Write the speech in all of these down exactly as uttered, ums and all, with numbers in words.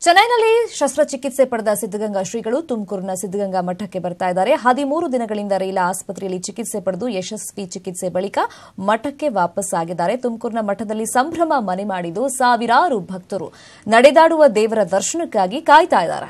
ಚೆನ್ನೈನಲ್ಲಿ ಶಸ್ತ್ರಚಿಕಿತ್ಸೆ ಪಡೆದ ಸಿದ್ದಗಂಗಾ ಶ್ರೀಗಳು ತುಮಕೂರಿನ ಸಿದ್ದಗಂಗಾ ಮಠಕ್ಕೆ ಬರ್ತಾ ಇದ್ದಾರೆ. ಹದಿಮೂರು ದಿನಗಳಿಂದ ರೇಲಾ ಆಸ್ಪತ್ರೆಯಲ್ಲಿ ಚಿಕಿತ್ಸೆ ಪಡೆದು ಯಶಸ್ವಿ ಚಿಕಿತ್ಸೆ ಬಳಿಕ ಮಠಕ್ಕೆ ವಾಪಸ್ ಆಗಿದ್ದಾರೆ. ತುಮಕೂರಿನ ಮಠದಲ್ಲಿ ಸಂಭ್ರಮ ಮನೆ ಮಾಡಿದ್ದು ಸಾವಿರಾರು ಭಕ್ತರು ನಡೆದಾಡುವ ದೇವರ ದರ್ಶನಕ್ಕಾಗಿ ಕಾಯ್ತಾ ಇದ್ದಾರೆ.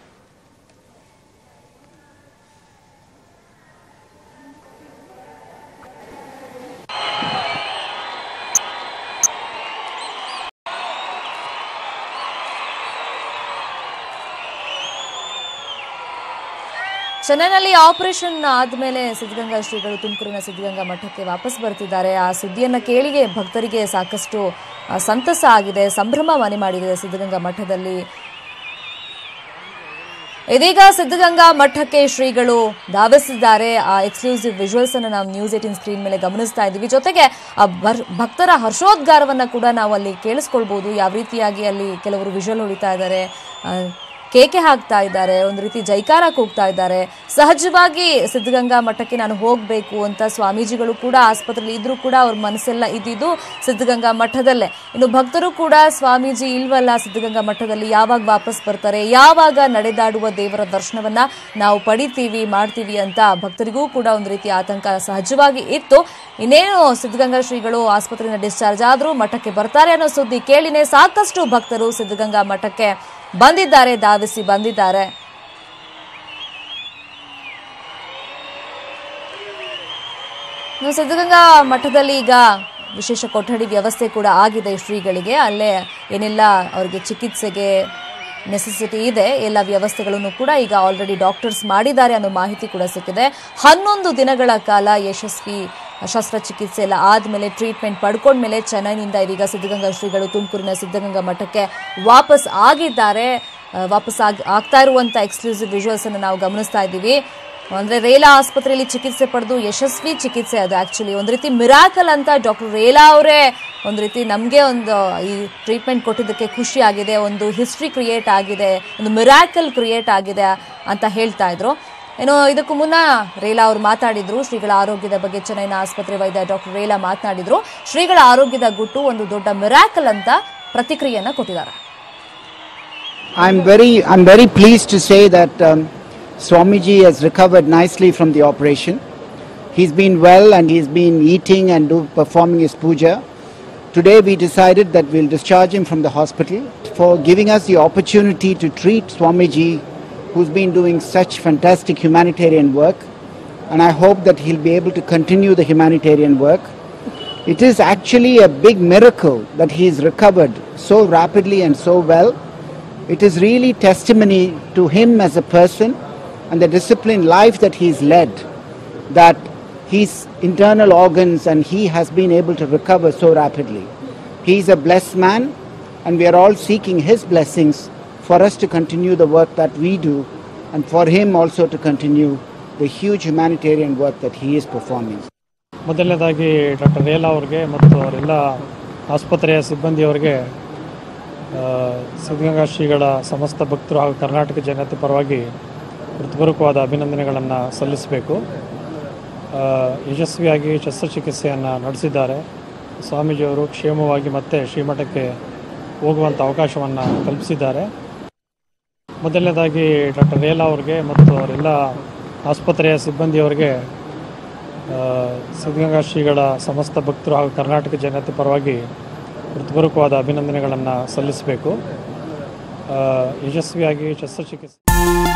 ಚೆನ್ನೈನಲ್ಲಿ ಆಪರೇಷನ್ ಆದಮೇಲೆ ಸಿದ್ದಗಂಗಾ ಶ್ರೀಗಳು ತುಮಕೂರಿನ ಸಿದ್ದಗಂಗಾ ಮಠಕ್ಕೆ ವಾಪಸ್ ಬರ್ತಿದ್ದಾರೆ. ಆ ಸುದ್ದಿಯನ್ನ ಕೇಳಿ ಭಕ್ತರಿಗೆ ಸಾಕಷ್ಟು ಸಂತಸ ಆಗಿದೆ, ಸಂಭ್ರಮ ಮನೆ ಮಾಡಿದೆ ಸಿದ್ದಗಂಗಾ ಮಠದಲ್ಲಿ. ಇದೀಗ ಸಿದ್ದಗಂಗಾ ಮಠಕ್ಕೆ ಶ್ರೀಗಳು ಧಾವಿಸಿದ್ದಾರೆ. ಆ ಎಕ್ಸ್ಕ್ಲೂಸಿವ್ ವಿಜುವಲ್ಸ್ ಅನ್ನು ನಾವು ನ್ಯೂಸ್ ಏಟೀನ್ ಸ್ಕ್ರೀನ್ ಮೇಲೆ ಗಮನಿಸ್ತಾ ಇದ್ದೀವಿ. ಜೊತೆಗೆ ಆ ಭಕ್ತರ ಹರ್ಷೋದ್ಗಾರವನ್ನ ಕೂಡ ನಾವು ಅಲ್ಲಿ ಕೇಳಿಸ್ಕೊಳ್ಬಹುದು. ಯಾವ ರೀತಿಯಾಗಿ ಅಲ್ಲಿ ಕೆಲವರು ವಿಜುವಲ್ ಹೊಡಿತಾ ಇದ್ದಾರೆ, ಕೇಕೆ ಹಾಕ್ತಾ ಇದ್ದಾರೆ, ಒಂದು ರೀತಿ ಜೈಕಾರ ಕೂಗ್ತಾ ಇದ್ದಾರೆ. ಸಹಜವಾಗಿ ಸಿದ್ದಗಂಗಾ ಮಠಕ್ಕೆ ನಾನು ಹೋಗಬೇಕು ಅಂತ ಸ್ವಾಮೀಜಿಗಳು ಕೂಡ ಆಸ್ಪತ್ರೆಯಲ್ಲಿ ಇದ್ರೂ ಕೂಡ ಅವ್ರ ಮನಸ್ಸೆಲ್ಲ ಇದ್ದಿದ್ದು ಸಿದ್ದಗಂಗಾ ಮಠದಲ್ಲೇ. ಇನ್ನು ಭಕ್ತರು ಕೂಡ ಸ್ವಾಮೀಜಿ ಇಲ್ವಲ್ಲ ಸಿದ್ದಗಂಗಾ ಮಠದಲ್ಲಿ, ಯಾವಾಗ ವಾಪಸ್ ಬರ್ತಾರೆ, ಯಾವಾಗ ನಡೆದಾಡುವ ದೇವರ ದರ್ಶನವನ್ನ ನಾವು ಪಡಿತೀವಿ ಮಾಡ್ತೀವಿ ಅಂತ ಭಕ್ತರಿಗೂ ಕೂಡ ಒಂದು ರೀತಿ ಆತಂಕ ಸಹಜವಾಗಿ ಇತ್ತು. ಇನ್ನೇನು ಸಿದ್ದಗಂಗಾ ಶ್ರೀಗಳು ಆಸ್ಪತ್ರೆಯಿಂದ ಡಿಸ್ಚಾರ್ಜ್ ಆದ್ರೂ ಮಠಕ್ಕೆ ಬರ್ತಾರೆ ಅನ್ನೋ ಸುದ್ದಿ ಕೇಳಿನೇ ಸಾಕಷ್ಟು ಭಕ್ತರು ಸಿದ್ದಗಂಗಾ ಮಠಕ್ಕೆ ಬಂದಿದ್ದಾರೆ, ಧಾವಿಸಿ ಬಂದಿದ್ದಾರೆ. ಸಿದ್ದಗಂಗಾ ಮಠದಲ್ಲಿ ಈಗ ವಿಶೇಷ ಕೊಠಡಿ ವ್ಯವಸ್ಥೆ ಕೂಡ ಆಗಿದೆ ಶ್ರೀಗಳಿಗೆ. ಅಲ್ಲೇ ಏನೆಲ್ಲ ಅವರಿಗೆ ಚಿಕಿತ್ಸೆಗೆ ನೆಸೆಸಿಟಿ ಇದೆ ಎಲ್ಲ ವ್ಯವಸ್ಥೆಗಳನ್ನು ಕೂಡ ಈಗ ಆಲ್ರೆಡಿ ಡಾಕ್ಟರ್ಸ್ ಮಾಡಿದ್ದಾರೆ ಅನ್ನೋ ಮಾಹಿತಿ ಕೂಡ ಸಿಕ್ಕಿದೆ. ಹನ್ನೊಂದು ದಿನಗಳ ಕಾಲ ಯಶಸ್ವಿ ಶಸ್ತ್ರಚಿಕಿತ್ಸೆ ಎಲ್ಲ ಆದ್ಮೇಲೆ ಟ್ರೀಟ್ಮೆಂಟ್ ಪಡ್ಕೊಂಡ್ಮೇಲೆ ಚೆನ್ನೈನಿಂದ ಇದೀಗ ಸಿದ್ದಗಂಗಾ ಶ್ರೀಗಳು ತುಮಕೂರಿನ ಸಿದ್ದಗಂಗಾ ಮಠಕ್ಕೆ ವಾಪಸ್ ಆಗಿದ್ದಾರೆ. ವಾಪಸ್ ಆಗ್ ಆಗ್ತಾ ಇರುವಂತ ಎಕ್ಸ್ಕ್ಲೂಸಿವ್ ವಿಜುವಲ್ಸ್ ಅನ್ನು ನಾವು ಗಮನಿಸ್ತಾ ಇದ್ದೀವಿ. ಅಂದ್ರೆ ರೇಲಾ ಆಸ್ಪತ್ರೆಯಲ್ಲಿ ಚಿಕಿತ್ಸೆ ಪಡೆದು ಯಶಸ್ವಿ ಚಿಕಿತ್ಸೆ, ಅದು ಆಕ್ಚುಲಿ ಒಂದು ರೀತಿ ಮಿರಾಕಲ್ ಅಂತ ಡಾಕ್ಟರ್ ರೇಲಾ ಅವರೇ ಒಂದು ರೀತಿ ನಮಗೆ ಒಂದು ಈ ಟ್ರೀಟ್ಮೆಂಟ್ ಕೊಟ್ಟಿದ್ದಕ್ಕೆ ಖುಷಿ ಆಗಿದೆ, ಒಂದು ಹಿಸ್ಟ್ರಿ ಕ್ರಿಯೇಟ್ ಆಗಿದೆ, ಒಂದು ಮಿರಾಕಲ್ ಕ್ರಿಯೇಟ್ ಆಗಿದೆ ಅಂತ ಹೇಳ್ತಾ ಇದ್ರು. ಏನೋ ಇದಕ್ಕೂ ಮುನ್ನ ರೇಲಾ ಅವರು ಮಾತಾಡಿದ್ರು ಶ್ರೀಗಳ ಆರೋಗ್ಯದ ಬಗ್ಗೆ. ಚೆನ್ನೈನ ಆಸ್ಪತ್ರೆ ವೈದ್ಯ ಡಾಕ್ಟರ್ ರೇಲಾ ಮಾತನಾಡಿದ್ರು. ಶ್ರೀಗಳ ಆರೋಗ್ಯದ ಗುಟ್ಟು ಒಂದು ದೊಡ್ಡ ಮಿರಾಕಲ್ ಅಂತ ಪ್ರತಿಕ್ರಿಯೆಯನ್ನ ಕೊಟ್ಟಿದ್ದಾರೆ. I'm very I'm very pleased to say that um, Swamiji has recovered nicely from the operation. He's been well and he's been eating and do, performing his puja. Today we decided that we'll discharge him from the hospital for giving us the opportunity to treat Swamiji, who's been doing such fantastic humanitarian work, and I hope that he'll be able to continue the humanitarian work. It is actually a big miracle that he's recovered so rapidly and so well. It is really testimony to him as a person and the disciplined life that he's led, that his internal organs and he has been able to recover so rapidly. He's a blessed man and we are all seeking his blessings for us to continue the work that we do and for him also to continue the huge humanitarian work that he is performing. ಮೊದಲನೇದಾಗಿ doctor Rela ಅವರಿಗೆ ಮತ್ತು ಅವರೆಲ್ಲ ಆಸ್ಪತ್ರೆಯ ಸಿಬ್ಬಂದಿಯವರಿಗೆ ಸಿದ್ದಗಂಗಾ ಶ್ರೀಗಳ ಸಮಸ್ತ ಭಕ್ತರು ಹಾಗೂ ಕರ್ನಾಟಕ ಜನತೆ ಪರವಾಗಿ ಹೃತ್ಪೂರ್ವಕವಾದ ಅಭಿನಂದನೆಗಳನ್ನು ಸಲ್ಲಿಸಬೇಕು. ಯಶಸ್ವಿಯಾಗಿ ಶಸ್ತ್ರಚಿಕಿತ್ಸೆಯನ್ನು ನಡೆಸಿದ್ದಾರೆ. ಸ್ವಾಮೀಜಿಯವರು ಕ್ಷೇಮವಾಗಿ ಮತ್ತೆ ಶ್ರೀಮಠಕ್ಕೆ ಹೋಗುವಂಥ ಅವಕಾಶವನ್ನು ಕಲ್ಪಿಸಿದ್ದಾರೆ. ಮೊದಲನೇದಾಗಿ ಡಾಕ್ಟರ್ ರೇಲಾ ಅವರಿಗೆ ಮತ್ತು ಅವರೆಲ್ಲ ಆಸ್ಪತ್ರೆಯ ಸಿಬ್ಬಂದಿಯವರಿಗೆ ಸಿದ್ದಗಂಗಾ ಶ್ರೀಗಳ ಸಮಸ್ತ ಭಕ್ತರು ಹಾಗೂ ಕರ್ನಾಟಕ ಜನತೆ ಪರವಾಗಿ ಹೃತ್ಪೂರ್ವಕವಾದ ಅಭಿನಂದನೆಗಳನ್ನು ಸಲ್ಲಿಸಬೇಕು. ಯಶಸ್ವಿಯಾಗಿ ಶಸ್ತ್ರಚಿಕಿತ್ಸೆ